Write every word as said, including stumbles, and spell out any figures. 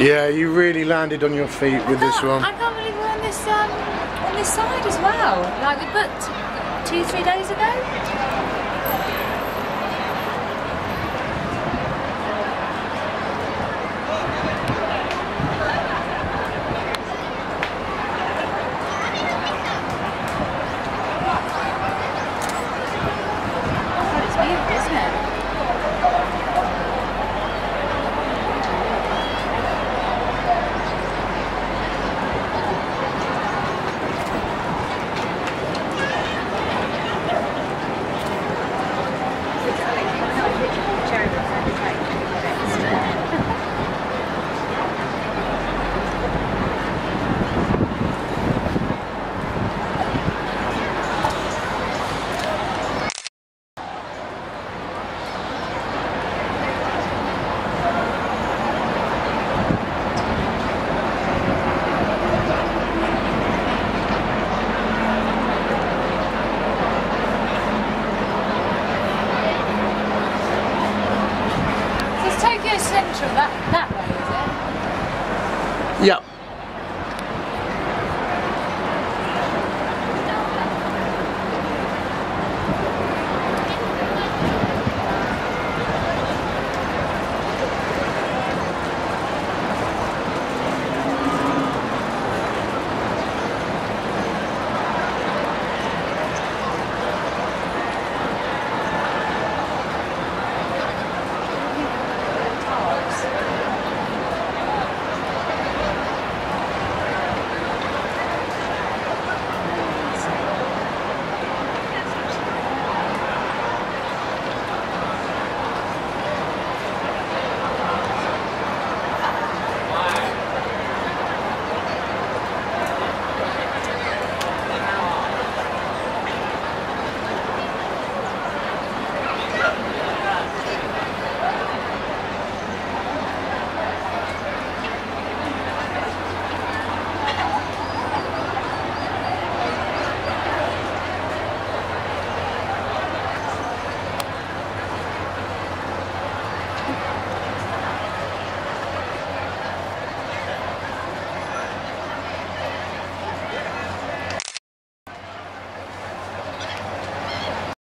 Yeah, you really landed on your feet with this one. I can't believe we're on this um, on this side as well. Like we booked two, three days ago. Oh, it's beautiful, isn't it? Central, that, that